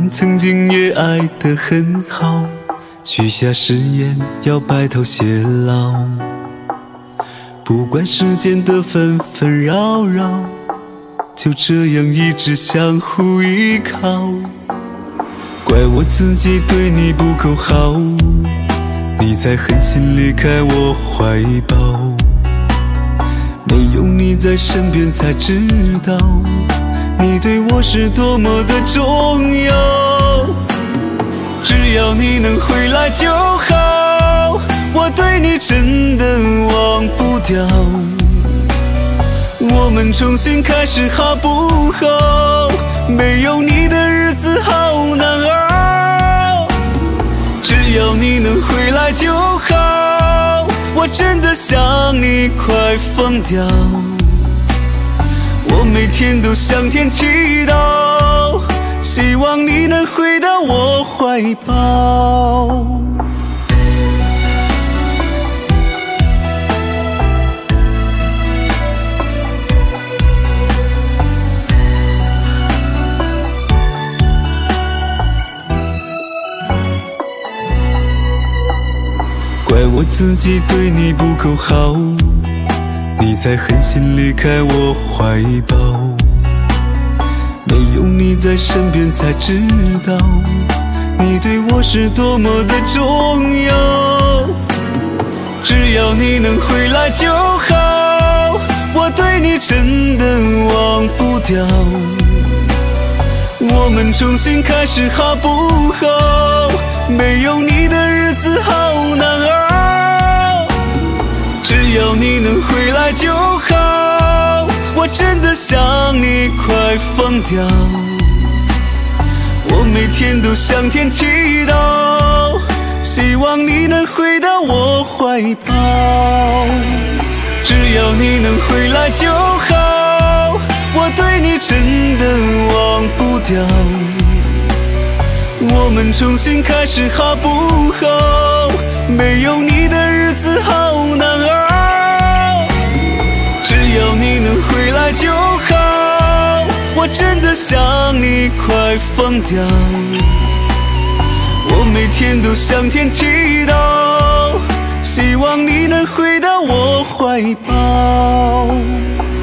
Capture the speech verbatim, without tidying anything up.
们曾经也爱得很好，许下誓言要白头偕老。不管世间的纷纷扰扰，就这样一直相互依靠。怪我自己对你不够好，你才狠心离开我怀抱。没有你在身边才知道，你对我是多么的重要。只要你能回来就好，我对你真的忘不掉。我们重新开始好不好？没有你的日子好难熬。只要你能回来就好，我真的想你快疯掉。我每天都向天祈祷，希望你能回到我怀抱。怪我自己对你不够好，你才狠心离开我怀抱。没有你在身边才知道，你对我是多么的重要。只要你能回来就好，我对你真的忘不掉。我们重新开始好不好？没有你的日子好难熬。只要你能回来就好，我真的想你快疯掉。我每天都向天祈祷，希望你能回到我怀抱。只要你能回来就好，我对你真的忘不掉。我们重新开始好不好？没有你的日子好难熬。只要你能回来就好，我真的想你快疯掉。我每天都向天祈祷，希望你能回到我怀抱。